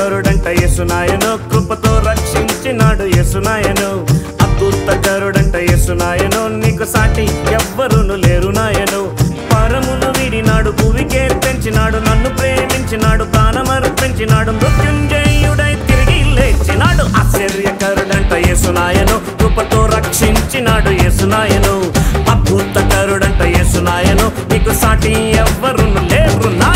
ఆశ్చర్యకరుడంట యేసు నాయనో, కృపతో రక్షించినాడు యేసు నాయనో. అద్భుతకరుడంట యేసు నాయనో, నీకు సాటి ఎవ్వరును లేరు నాయనో. పరమును వీడినాడు, భూమికే తెంచినాడు, నన్ను ప్రేమించినాడు, ప్రాణమర్పించినాడు, మృత్యుంజయుడై తిరిగి లేచినాడు. ఆశ్చర్యకరుడంట యేసు నాయనో, కృపతో రక్షించినాడు యేసు నాయనో. అద్భుతకరుడంట యేసు నాయనో, నీకు సాటి ఎవ్వరును లేరు నాయనో.